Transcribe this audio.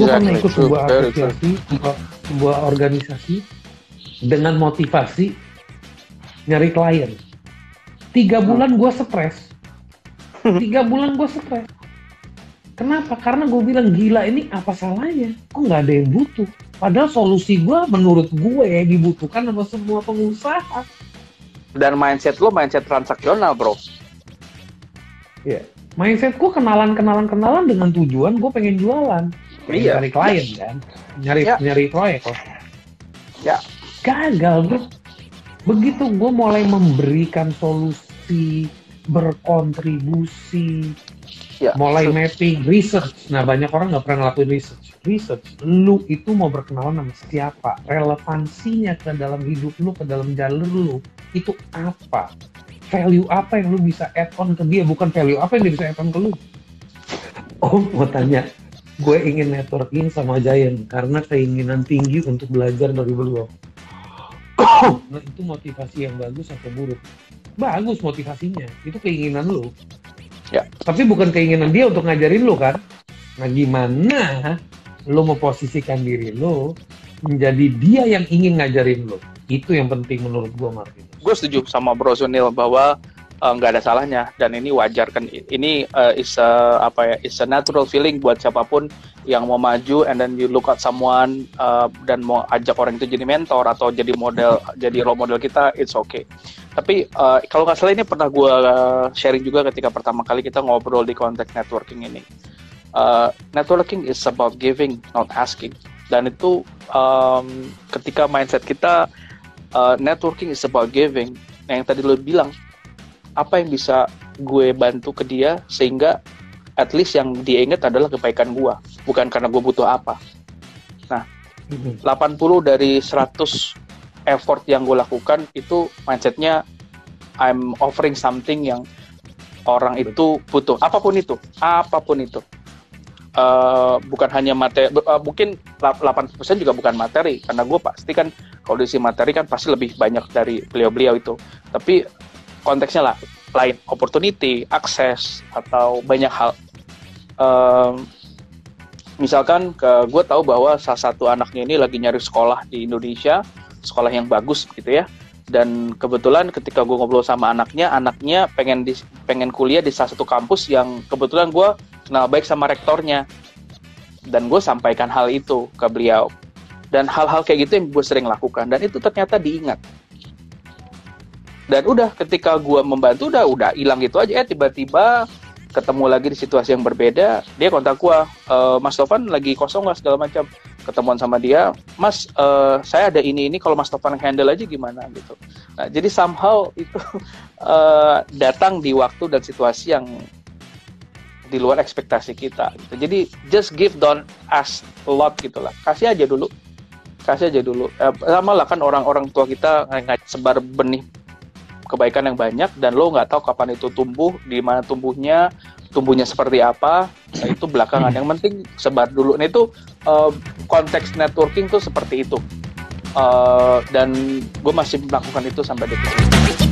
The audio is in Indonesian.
Gue pernah ikut true. sebuah Very true. asosiasi, sebuah organisasi dengan motivasi nyari klien. 3 bulan gue stres. 3 bulan gue stres. Kenapa? Karena gue bilang gila ini apa salahnya? Kok nggak ada yang butuh? Padahal solusi gue menurut gue dibutuhkan sama semua pengusaha. Dan mindset lo mindset transaksional, bro. Ya. Mindsetku kenalan dengan tujuan gue pengen jualan. Pengen cari klien kan. Nyari proyek loh. Ya. Gagal bro. Begitu gue mulai memberikan solusi, berkontribusi, mulai mapping, research. Nah banyak orang nggak pernah ngelakuin research. Lu itu mau berkenalan sama siapa? Relevansinya ke dalam hidup lu, ke dalam jalur lu, itu apa? Value apa yang lu bisa add on ke dia? Bukan value apa yang dia bisa add on ke lu. Oh mau tanya, gue ingin networking sama Giant karena keinginan tinggi untuk belajar dari beliau. Nah itu motivasi yang bagus atau buruk? Bagus motivasinya, itu keinginan lu. Ya. Tapi bukan keinginan dia untuk ngajarin lu kan? Nah gimana lu memposisikan diri lu menjadi dia yang ingin ngajarin lu? Itu yang penting menurut gue Martin. Gue setuju sama Bro Sunil bahwa nggak ada salahnya dan ini wajar kan. Ini is a natural feeling buat siapapun yang mau maju and then you look at someone dan mau ajak orang itu jadi mentor atau jadi model, jadi role model kita, it's okay. Tapi kalau nggak salah ini pernah gue sharing juga ketika pertama kali kita ngobrol di konteks networking ini. Networking is about giving, not asking. Dan itu ketika mindset kita networking is about giving, yang tadi lo bilang, apa yang bisa gue bantu ke dia sehingga at least yang dia ingat adalah kebaikan gue, bukan karena gue butuh apa. Nah, 80 dari 100 effort yang gue lakukan itu mindsetnya I'm offering something yang orang itu butuh, apapun itu. Bukan hanya materi, mungkin 80% juga bukan materi, karena gue pasti kan kalau diisi materi kan pasti lebih banyak dari beliau-beliau itu. Tapi konteksnya lain, opportunity, akses, atau banyak hal. Misalkan gue tahu bahwa salah satu anaknya ini lagi nyari sekolah di Indonesia, sekolah yang bagus gitu ya. Dan kebetulan ketika gue ngobrol sama anaknya pengen kuliah di salah satu kampus yang kebetulan gue kenal baik sama rektornya. Dan gue sampaikan hal itu ke beliau. Dan hal-hal kayak gitu yang gue sering lakukan. Dan itu ternyata diingat. Dan udah ketika gue membantu udah hilang gitu aja. Tiba-tiba ketemu lagi di situasi yang berbeda. Dia kontak gue, Mas Tovan lagi kosong nggak segala macam. Ketemuan sama dia, Mas, saya ada ini kalau Mas Tovan handle aja gimana gitu. Nah, jadi somehow itu datang di waktu dan situasi yang di luar ekspektasi kita. Gitu. Jadi just give, don't ask a lot gitulah. Kasih aja dulu. Sama lah kan orang-orang tua kita sebar benih kebaikan yang banyak dan lo nggak tahu kapan itu tumbuh, di mana tumbuhnya seperti apa, nah itu belakangan. Yang penting sebar dulu. Nah itu konteks networking tuh seperti itu, dan gue masih melakukan itu sampai detik ini.